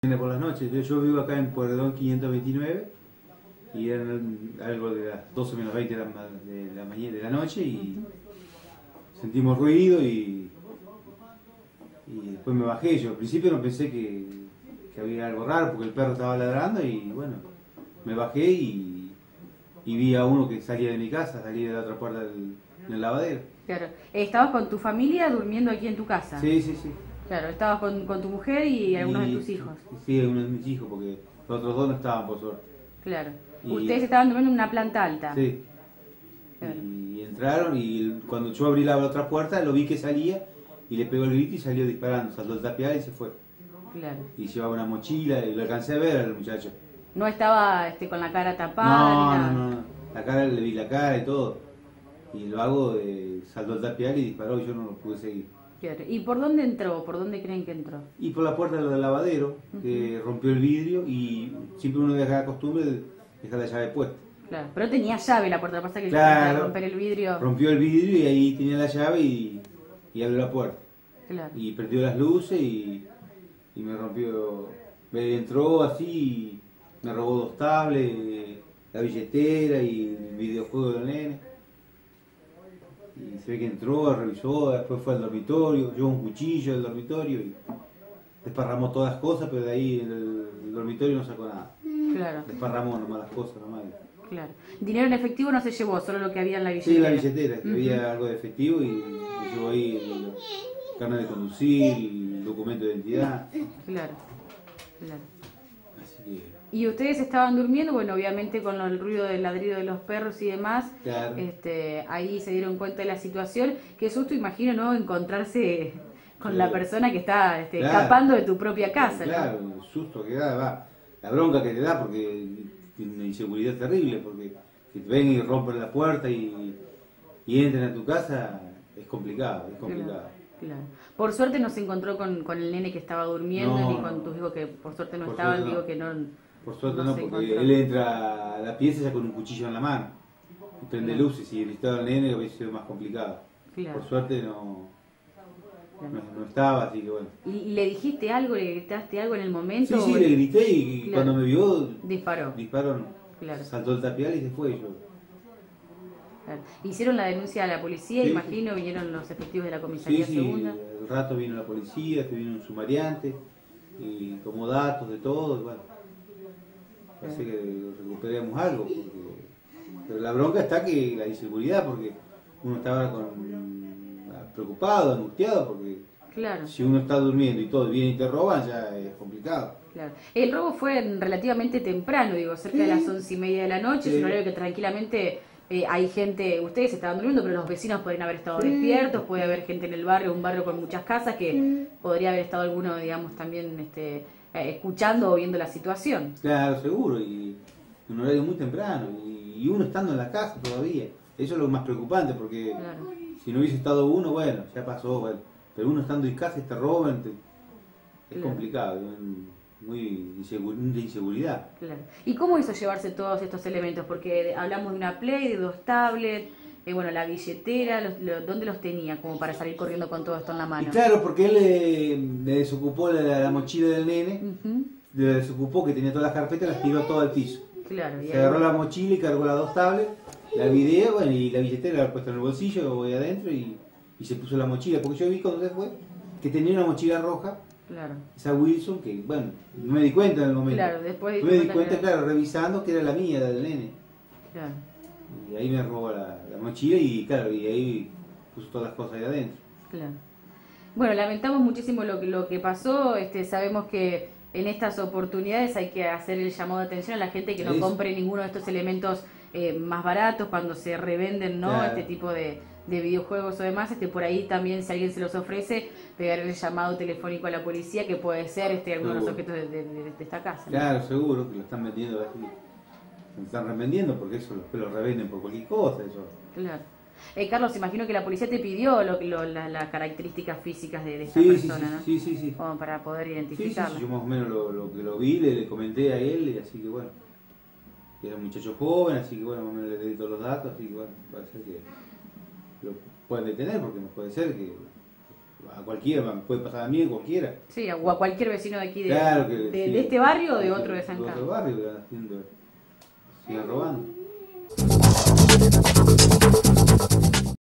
Por las noches, yo vivo acá en Pueyrredón 529 y eran algo de las 12 menos 20 de la mañana, de la noche, y sentimos ruido y después me bajé. Yo al principio no pensé que había algo raro porque el perro estaba ladrando y bueno, me bajé y vi a uno que salía de mi casa, salía de la otra puerta del lavadero. Claro. ¿Estabas con tu familia durmiendo aquí en tu casa? Sí, sí, sí. Claro, estabas con tu mujer y algunos de tus hijos. Sí, algunos de mis hijos, porque los otros dos no estaban, por suerte. Claro. Y Ustedes estaban durmiendo en una planta alta. sí. Claro. Y entraron y cuando yo abrí la otra puerta lo vi que salía y le pegó el grito y salió disparando, saltó el tapial y se fue. Claro. Y llevaba una mochila y lo alcancé a ver al muchacho. No estaba con la cara tapada ni nada. No. La cara, le vi la cara y todo. Y lo hago, saltó el tapial y disparó y yo no lo pude seguir. Claro. ¿Y por dónde entró? ¿Por dónde creen que entró? Y por la puerta del lavadero, que rompió el vidrio y siempre uno deja la costumbre de dejar la llave puesta. Claro. Pero tenía llave la puerta, pasa que Claro. romper el vidrio. Rompió el vidrio y ahí tenía la llave y abrió la puerta. Claro. Y perdió las luces y me rompió. Me entró así y me robó 2 tablets, la billetera y el videojuego del nene. Y se ve que entró, revisó, después fue al dormitorio, llevó un cuchillo del dormitorio y desparramó todas las cosas, pero de ahí en el dormitorio no sacó nada. Claro. Desparramó nomás las cosas nomás. Claro. Dinero en efectivo no se llevó, solo lo que había en la billetera. Sí, la billetera, que había algo de efectivo y me llevó ahí el carnet de conducir, el documento de identidad. Claro. Claro. Así que, Y ustedes estaban durmiendo, bueno, obviamente con el ruido del ladrido de los perros y demás, claro. Ahí se dieron cuenta de la situación. Qué susto, imagino, ¿no? Encontrarse con la persona que está claro, escapando de tu propia casa, claro, ¿no? el susto que da, va, la bronca que te da porque tiene una inseguridad terrible, porque si te ven y rompen la puerta y entran a tu casa, es complicado, es complicado. Claro, claro. Por suerte no se encontró con el nene que estaba durmiendo, No, ni con tus hijos que por suerte no por estaban, suerte digo no. que no. Por suerte no no, se porque encontró. él entra a la pieza ya con un cuchillo en la mano y prende Claro. luces, y si estaba el nene hubiese sido más complicado. Claro. Por suerte no estaba, así que bueno. ¿Y le dijiste algo, le gritaste algo en el momento? Sí, le grité y Claro. cuando me vio Disparó. disparó, Claro. saltó el tapial y se fue. Yo. Claro. Hicieron la denuncia a la policía, Sí, imagino, vinieron los efectivos de la Sí, comisaría sí, segunda. al rato vino la policía, que vino un sumariante y tomó datos de todo, y bueno, parece que recuperemos algo, pero la bronca está que la inseguridad, porque uno estaba preocupado, angustiado, porque Claro, si uno está durmiendo y todo viene y te roban, ya es complicado. claro. El robo fue relativamente temprano, digo, cerca de las 11:30 de la noche, es un horario que tranquilamente hay gente, ustedes estaban durmiendo, pero los vecinos podrían haber estado despiertos, puede haber gente en el barrio, un barrio con muchas casas, que podría haber estado alguno, digamos, también escuchando o viendo la situación. Claro, seguro, y un horario muy temprano, y uno estando en la casa todavía. Eso es lo más preocupante, porque Claro. si no hubiese estado uno, bueno, ya pasó, bueno, pero uno estando en casa y te roban, es Claro. complicado, muy de inseguridad. Claro. ¿Y cómo hizo llevarse todos estos elementos? Porque hablamos de una Play, de 2 tablets, bueno, la billetera, ¿dónde los tenía como para salir corriendo con todo esto en la Y mano? claro, porque él le desocupó la mochila del nene, Ujú. le desocupó que tenía todas las carpetas, las tiró todo al piso. Claro, y Se ahí- agarró la mochila y cargó las 2 tablets, la video, bueno, y la billetera la había puesto en el bolsillo, voy adentro y se puso la mochila, porque yo vi cuando se fue que tenía una mochila roja, claro, esa Wilson, que bueno, no me di cuenta en el momento. claro, después No me di cuenta, claro, revisando que era la mía, la del nene. Claro, Y ahí me robó la mochila y claro, y ahí puso todas las cosas ahí adentro. claro. Bueno, lamentamos muchísimo lo que pasó, sabemos que en estas oportunidades hay que hacer el llamado de atención a la gente que no Eso. compre ninguno de estos elementos más baratos cuando se revenden, ¿no? Claro. Este tipo de videojuegos o demás, por ahí también si alguien se los ofrece, pegar el llamado telefónico a la policía que puede ser alguno de los Seguro. objetos de esta casa, ¿no? Claro, seguro que lo están vendiendo así. Lo están revendiendo porque eso lo revenden por cualquier cosa. Eso. Claro. Carlos, imagino que la policía te pidió las características físicas de esta Sí, persona, ¿no? sí. Como para poder Sí, identificarla. yo más o menos lo que lo vi, le comenté a él, y así que bueno, que era un muchacho joven, así que bueno, más o menos le di todos los datos, así que bueno, puede ser que lo puedan detener, porque no puede ser que a cualquiera, me puede pasar a mí, a cualquiera. Sí, o a cualquier vecino de aquí, Claro que de sí. este barrio o de otro de San De Carlos. otro barrio que van haciendo, sigan robando.